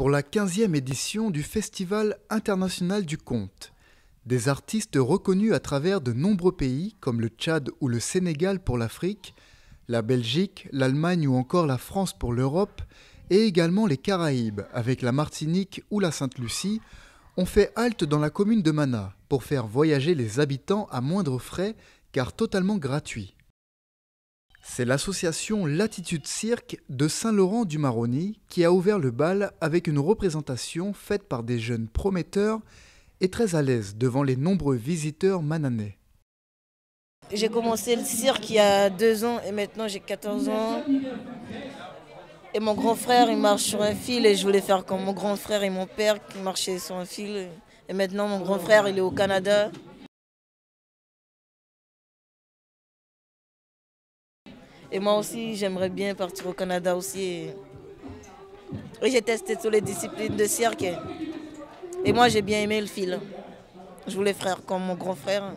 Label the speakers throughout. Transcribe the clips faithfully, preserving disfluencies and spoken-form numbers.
Speaker 1: pour la quinzième édition du Festival international du conte. Des artistes reconnus à travers de nombreux pays comme le Tchad ou le Sénégal pour l'Afrique, la Belgique, l'Allemagne ou encore la France pour l'Europe, et également les Caraïbes avec la Martinique ou la Sainte-Lucie, ont fait halte dans la commune de Mana pour faire voyager les habitants à moindre frais car totalement gratuits. C'est l'association Latitude Cirque de Saint-Laurent-du-Maroni qui a ouvert le bal avec une représentation faite par des jeunes prometteurs et très à l'aise devant les nombreux visiteurs mananais.
Speaker 2: J'ai commencé le cirque il y a deux ans et maintenant j'ai quatorze ans. Et mon grand frère il marche sur un fil et je voulais faire comme mon grand frère et mon père qui marchaient sur un fil. Et maintenant mon grand frère il est au Canada. Et moi aussi j'aimerais bien partir au Canada aussi. Et j'ai testé toutes les disciplines de cirque. Et moi j'ai bien aimé le fil. Je voulais faire comme mon grand frère.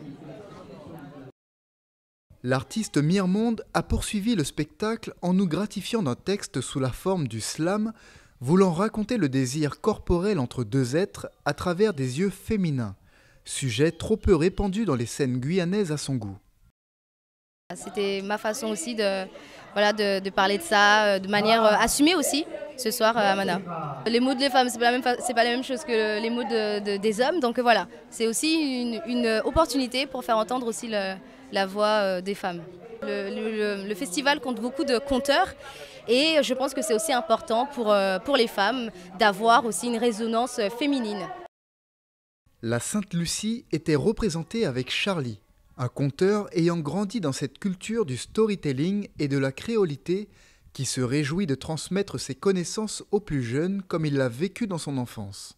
Speaker 1: L'artiste Mirmonde a poursuivi le spectacle en nous gratifiant d'un texte sous la forme du slam, voulant raconter le désir corporel entre deux êtres à travers des yeux féminins, sujet trop peu répandu dans les scènes guyanaises à son goût.
Speaker 3: C'était ma façon aussi de, voilà, de, de parler de ça de manière assumée aussi ce soir à Mana. Les mots des femmes, ce n'est pas, pas la même chose que les mots de, de, des hommes, donc voilà, c'est aussi une, une opportunité pour faire entendre aussi le, la voix des femmes. Le, le, le festival compte beaucoup de conteurs et je pense que c'est aussi important pour, pour les femmes d'avoir aussi une résonance féminine.
Speaker 1: La Sainte-Lucie était représentée avec Charlie, un conteur ayant grandi dans cette culture du storytelling et de la créolité qui se réjouit de transmettre ses connaissances aux plus jeunes comme il l'a vécu dans son enfance.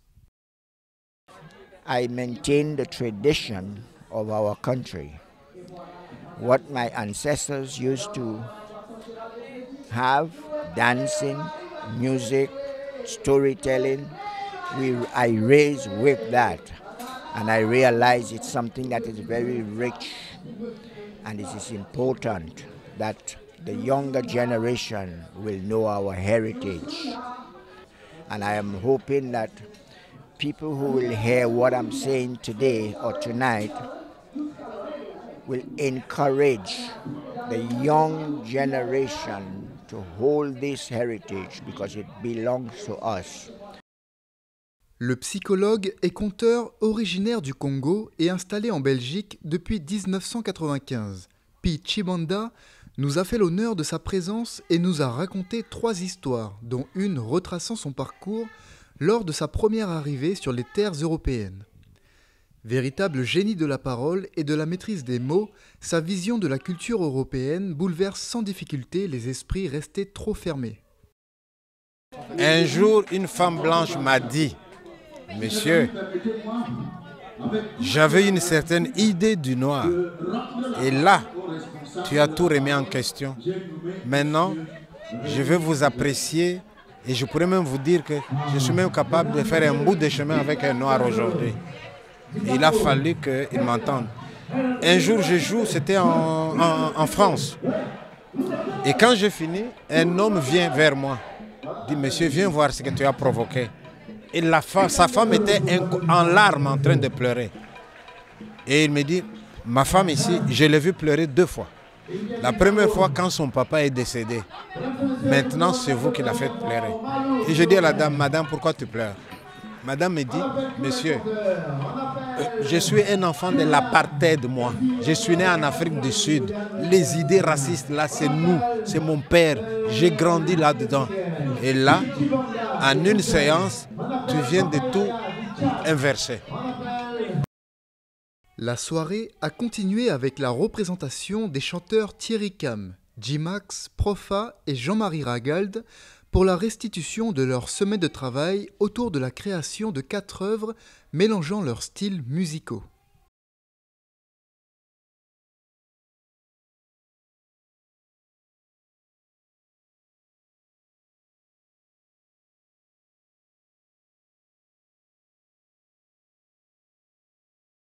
Speaker 4: I maintain the tradition of our country. What my ancestors used to have, dancing, music, storytelling, we, I raised with that. And I realize it's something that is very rich and it is important that the younger generation will know our heritage. And I am hoping that people who will hear what I'm saying today or tonight will encourage the young generation to hold this heritage because it belongs to us.
Speaker 1: Le psychologue et conteur originaire du Congo et installé en Belgique depuis mille neuf cent quatre-vingt-quinze, Pi Chibanda, nous a fait l'honneur de sa présence et nous a raconté trois histoires, dont une retraçant son parcours lors de sa première arrivée sur les terres européennes. Véritable génie de la parole et de la maîtrise des mots, sa vision de la culture européenne bouleverse sans difficulté les esprits restés trop fermés.
Speaker 5: Un jour, une femme blanche m'a dit: « Monsieur, j'avais une certaine idée du noir. Et là, tu as tout remis en question. Maintenant, je vais vous apprécier et je pourrais même vous dire que je suis même capable de faire un bout de chemin avec un noir aujourd'hui. » Il a fallu qu'il m'entende. Un jour, je joue, c'était en, en, en France. Et quand j'ai fini, un homme vient vers moi. Il dit: « Monsieur, viens voir ce que tu as provoqué. » Et la femme, sa femme était en larmes en train de pleurer. Et il me dit: « Ma femme ici, je l'ai vue pleurer deux fois. La première fois quand son papa est décédé. Maintenant, c'est vous qui l'a fait pleurer. » Et je dis à la dame: « Madame, pourquoi tu pleures ?» Madame me dit: « Monsieur, je suis un enfant de l'apartheid, moi. Je suis né en Afrique du Sud. Les idées racistes, là, c'est nous, c'est mon père. J'ai grandi là-dedans. Et là, en une séance, tu viens de tout inverser. »
Speaker 1: La soirée a continué avec la représentation des chanteurs Thierry Cam, J-Max, Profa et Jean-Marie Ragald pour la restitution de leur semaine de travail autour de la création de quatre œuvres mélangeant leurs styles musicaux.